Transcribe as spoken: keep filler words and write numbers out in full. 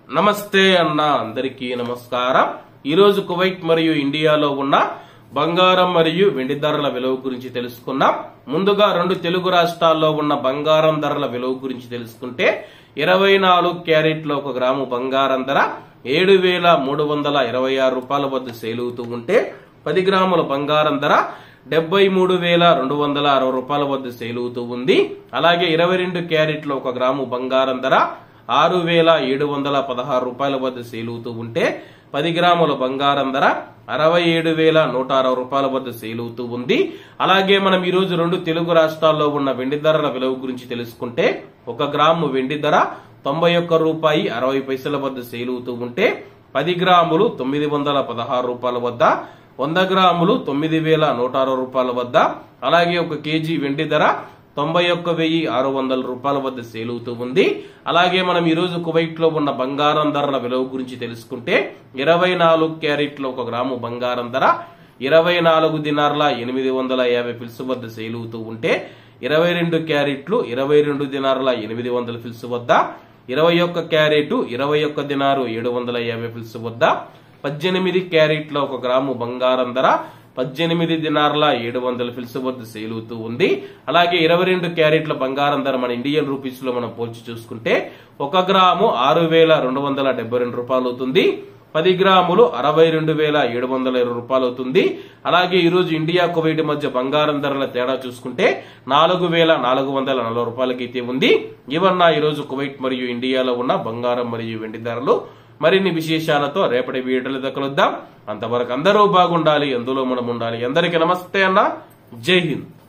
నమస్తే అన్న అందరికీ నమస్కారం। ఈ రోజు కువైట్ మరియు ఇండియాలో ఉన్న బంగారం మరియు వెండి ధరల విలువ గురించి తెలుసుకుందాం। ముందుగా రెండు తెలుగు రాష్ట్రాల్లో ఉన్న బంగారం ధరల విలువ గురించి తెలుసుకుంటే ఇరవై నాలుగు క్యారెట్ల ఒక గ్రాము బంగారం ధర ఏడు వేల మూడు వందల ఇరవై ఆరు రూపాయల వద్ద సేల్ అవుతూ ఉంటే పది గ్రాముల బంగారం ధర డెబ్బై మూడు వేల రెండు వందల అరవై రూపాయల వద్ద సేల్ అవుతూ ఉంది। అలాగే ఇరవై రెండు క్యారెట్ల ఒక గ్రాము బంగారం ధర ఆరు వేల ఏడు వందల పదహారు రూపాయల వద్ద సేల్ అవుతూ ఉంటే పది గ్రాముల బంగారం ధర అరవై ఏడు వేల నూట అరవై రూపాయల వద్ద సేల్ అవుతూ ఉంది। అలాగే మనం ఈ రోజు రెండు తెలుగు రాష్ట్రాల్లో ఉన్న వెండి ధరల విలువ గురించి తెలుసుకుంటే ఒక గ్రాము వెండి ధర తొంభై ఒక్క రూపాయి అరవై పైసల వద్ద సేల్ అవుతూ ఉంటే పది గ్రాములు తొమ్మిది వందల పదహారు రూపాయల వద్ద, వంద గ్రాములు తొమ్మిది వేల నూట అరవై రూపాయల వద్ద, అలాగే ఒక కేజీ వెండి ధర తొంభై ఒక్క వెయ్యి ఆరు వందల రూపాయల వద్ద సేల్ అవుతూ ఉంది। అలాగే మనం ఈ రోజు కువైట్ లో ఉన్న బంగారం ధరల విలువ గురించి తెలుసుకుంటే ఇరవై నాలుగు క్యారెట్ల ఒక గ్రాము బంగారం ధర ఇరవై నాలుగు దినార్ల ఎనిమిది వందల యాభై ఫిల్స్ వద్ద సేల్ అవుతూ ఉంటే ఇరవై రెండు క్యారెట్లు ఇరవై రెండు దినార్ల ఎనిమిది వందల ఫిల్స్ వద్ద, ఇరవై ఒక్క క్యారెట్ ఇరవై ఒక్క దినారు ఏడు వందల యాభై ఫిల్స్ వద్ద, పద్దెనిమిది క్యారెట్ల ఒక గ్రాము బంగారం ధర పద్దెనిమిది దినార్ల ఏడు వందల ఫిల్స్ వద్ద సేల్ అవుతూ ఉంది। అలాగే ఇరవై రెండు క్యారెట్ల బంగారం ధర మన ఇండియన్ రూపీస్ లో మనం పోల్చి చూసుకుంటే ఒక గ్రాము ఆరు వేల రెండు వందల డెబ్బై రెండు రూపాయలు అవుతుంది, పది గ్రాములు అరవై రెండు వేల ఏడు వందల ఇరవై రూపాయలు అవుతుంది। అలాగే ఈ రోజు ఇండియా కువైట్ మధ్య బంగారం ధరల తేడా చూసుకుంటే నాలుగు వేల నాలుగు వందల నలభై రూపాయలకి అయితే ఉంది। ఇవన్న ఈ రోజు కువైట్ మరియు ఇండియాలో ఉన్న బంగారం మరియు వెండి ధరలు। మరిన్ని విశేషాలతో రేపటి వీడియోలో కలుద్దాం। అంతవరకు అందరూ బాగుండాలి, అందులో మనం ఉండాలి। అందరికీ నమస్తే అన్న, జై హింద్।